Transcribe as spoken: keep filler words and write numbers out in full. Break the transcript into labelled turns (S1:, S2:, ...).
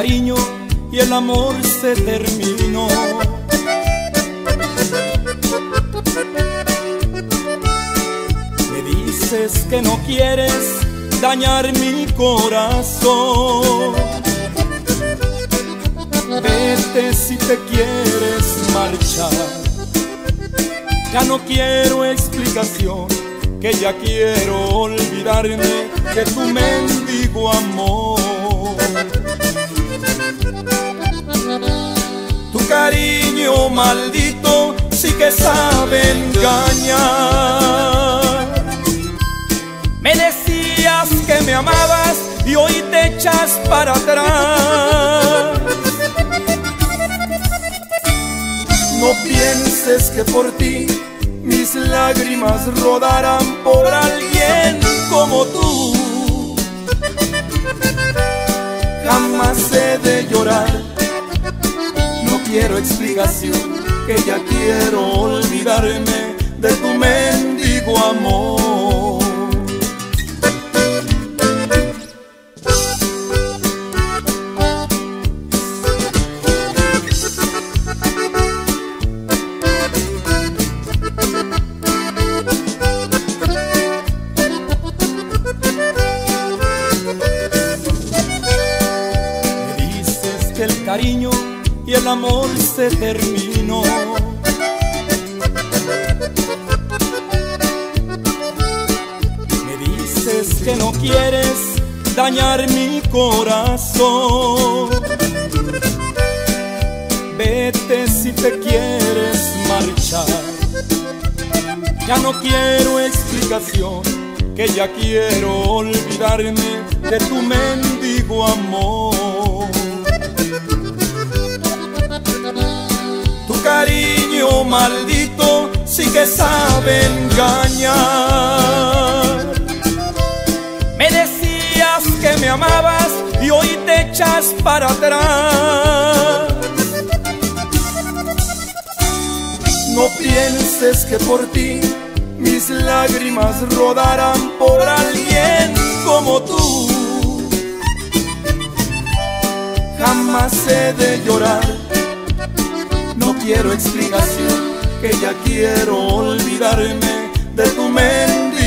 S1: cariño y el amor se terminó. Me dices que no quieres dañar mi corazón. Vete si te quieres marchar. Ya no quiero explicación, que ya quiero olvidarme de tu mendigo amor. Tu cariño maldito sí que sabe engañar. Me decías que me amabas y hoy te echas para atrás. No pienses que por ti mis lágrimas rodarán por alguien como tú. Jamás he de llorar, no quiero explicación, que ya quiero olvidarme de tu mendigo amor. El cariño y el amor se terminó. Me dices que no quieres dañar mi corazón. Vete si te quieres marchar. Ya no quiero explicación, que ya quiero olvidarme de tu mendigo amor. Tu cariño maldito sí que sabe engañar. Me decías que me amabas y hoy te echas para atrás. No pienses que por ti mis lágrimas rodarán por alguien como tú. Jamás he de llorar, no quiero explicación, que ya quiero olvidarme de tu mendigo